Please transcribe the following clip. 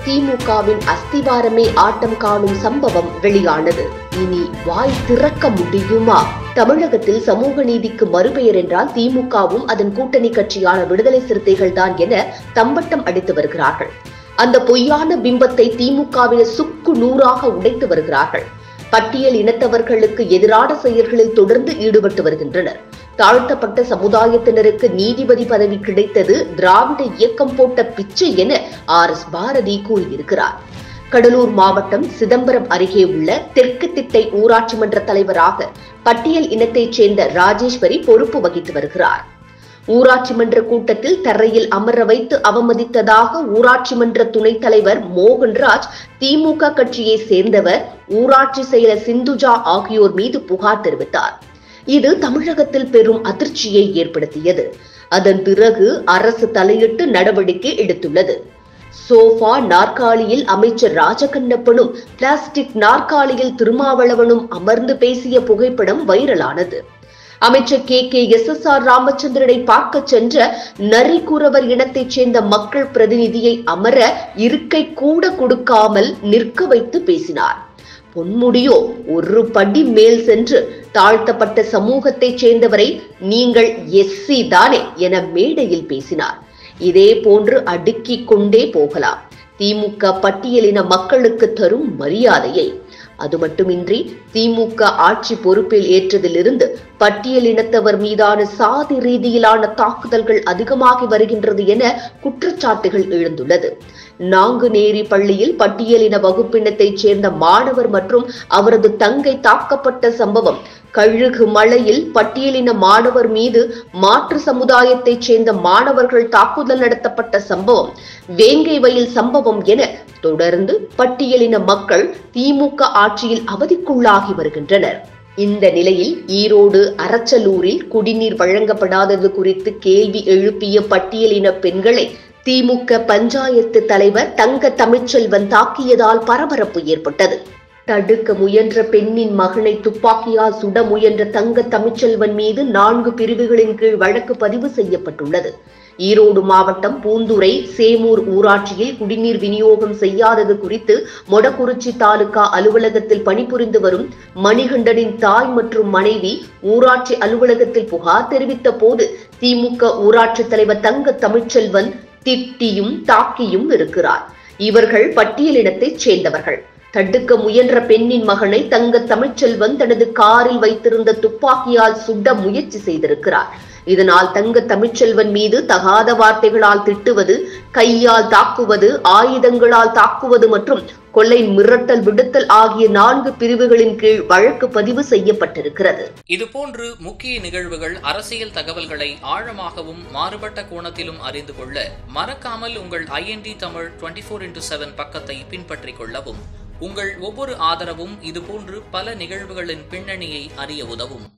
திமுகவின் அஸ்திவாரமே ஆட்டம் காணும் சம்பவம் வெளியானது. இனி வாய் திறக்க முடியுமா? தமிழகத்தில் சமூக நீதிக்கு மறுபெயர் என்றால் திமுகவும் அதன் கூட்டணி கட்சியான விடுதலை சிறுத்தைகள் தான் என தம்பட்டம் அடித்து வருகிறார்கள். அந்த பொய்யான பிம்பத்தை திமுகவினர் சுக்கு நூறாக உடைத்து வருகிறார்கள். பட்டியல் இனத்தவர்களுக்கு எதிரான செயல்களில் தொடர்ந்து ஈடுபட்டு வருகின்றனர். தாழ்த்தப்பட்ட சமுதாயத்தினருக்கு நீதிபதி பதவி கிடைத்தது திராவிட இயக்கம் போட்ட பிச்சை என RS பாரதி கூறியிருக்கிறார். கடலூர் மாவட்டம் சிதம்பரம் அருகே உள்ள தெற்கு திட்டை ஊராட்சி மன்ற தலைவராக பட்டியல் இனத்தைச் சேர்ந்த ராஜேஸ்வரி பொறுப்பு வகித்து வருகிறார். ஊராட்சி மன்ற கூட்டத்தில் தரையில் அமர வைத்து அவமதித்ததாக ஊராட்சி மன்ற துணைத் தலைவர் மோகன்ராஜ், திமுக கட்சியை சேர்ந்தவர், ஊராட்சி செயலர் சிந்துஜா ஆகியோர் மீது புகார் தெரிவித்தார். இது தமிழகத்தில் பெரும் அதிர்ச்சியை ஏற்படுத்தியது. அதன் பிறகு அரசு தலையிட்டு நடவடிக்கை எடுத்துள்ளது. சோஃபா நாற்காலியில் அமைச்சர் ராஜகண்ணப்பனும் பிளாஸ்டிக் நாற்காலியில் திருமாவளவனும் அமர்ந்து பேசிய புகைப்படம் வைரலானது. அமைச்சர் KKSSR ராமச்சந்திரனை பார்க்க சென்ற நரிக்குறவர் இனத்தைச் சேர்ந்த மக்கள் பிரதிநிதியை அமர இருக்கை கூட கொடுக்காமல் நிற்க வைத்து பேசினார். பொன்முடியோ ஒரு படி மேல் சென்று தாழ்த்தப்பட்ட சமூகத்தைச் சேர்ந்தவரை நீங்கள் SC தானே என மேடையில் பேசினார். இதே போன்று அடுக்கிக் கொண்டே போகலாம் திமுக பட்டியலின மக்களுக்கு தரும் மரியாதையை. அது மட்டுமின்றி திமுக ஆட்சி பொறுப்பில் ஏற்றதிலிருந்து பட்டியலினத்தவர் மீதான சாதி ரீதியிலான தாக்குதல்கள் அதிகமாகி வருகின்றது என குற்றச்சாட்டுகள் எழுந்துள்ளது. நாங்குநேரி பள்ளியில் பட்டியலின வகுப்பினத்தைச் சேர்ந்த மாணவர் மற்றும் அவரது தங்கை தாக்கப்பட்ட சம்பவம், கழுகு மலையில் பட்டியலின மாணவர் மீது மாற்று சமுதாயத்தைச் சேர்ந்த மாணவர்கள் தாக்குதல் நடத்தப்பட்ட சம்பவம், வேங்கை வயல் சம்பவம் என தொடர்ந்து பட்டியலின மக்கள் திமுக ஆட்சியில் அவதிக்குள்ளாகி வருகின்றனர். இந்த நிலையில் ஈரோடு அரச்சலூரில் குடிநீர் வழங்கப்படாதது குறித்து கேள்வி எழுப்பிய பட்டியலின பெண்களை திமுக பஞ்சாயத்து தலைவர் தங்க தமிழ்ச்செல்வன் தாக்கியதால் பரபரப்பு ஏற்பட்டது. தடுக்க முயன்ற பெண்ணின் மகனை துப்பாக்கியால் சுட முயன்ற தங்க தமிழ்ச்செல்வன் மீது 4 பிரிவுகளின் கீழ் வழக்கு பதிவு செய்யப்பட்டுள்ளது. ஈரோடு மாவட்டம் பூந்துறை சேமூர் ஊராட்சியில் குடிநீர் விநியோகம் செய்யாதது குறித்து மொடக்குறிச்சி தாலுகா அலுவலகத்தில் பணிபுரிந்து வரும் மணிகண்டனின் தாய் மற்றும் மனைவி ஊராட்சி அலுவலகத்தில் புகார் தெரிவித்த போது திமுக ஊராட்சி தலைவர் தங்க தமிழ்ச்செல்வன் திட்டியும் தாக்கியும் இருக்கிறார். இவர்கள் பட்டியலினத்தைச் சேர்ந்தவர்கள். தடுக்க முயன்ற பெண்ணின் மகனை தங்க தமிழ்ச்செல்வன் தனது காரில் வைத்திருந்த துப்பாக்கியால் சுட முயற்சி செய்திருக்கிறார். இதனால் தங்க தமிழ்ச்செல்வன் மீது தகாத வார்த்தைகளால் திட்டுவது, கையால் தாக்குவது, ஆயுதங்களால் தாக்குவது மற்றும் கொள்ளை மிரட்டல் விடுத்தல் ஆகிய 4 பிரிவுகளின் கீழ் வழக்கு பதிவு செய்யப்பட்டிருக்கிறது. இதுபோன்று முக்கிய நிகழ்வுகள், அரசியல் தகவல்களை ஆழமாகவும் மாறுபட்ட கோணத்திலும் அறிந்து கொள்ள மறக்காமல் உங்கள் IND தமிழ் 24x7 பக்கத்தை பின்பற்றிக் கொள்ளவும். உங்கள் ஒவ்வொரு ஆதரவும் இதுபோன்று பல நிகழ்வுகளின் பின்னணியை அறிய உதவும்.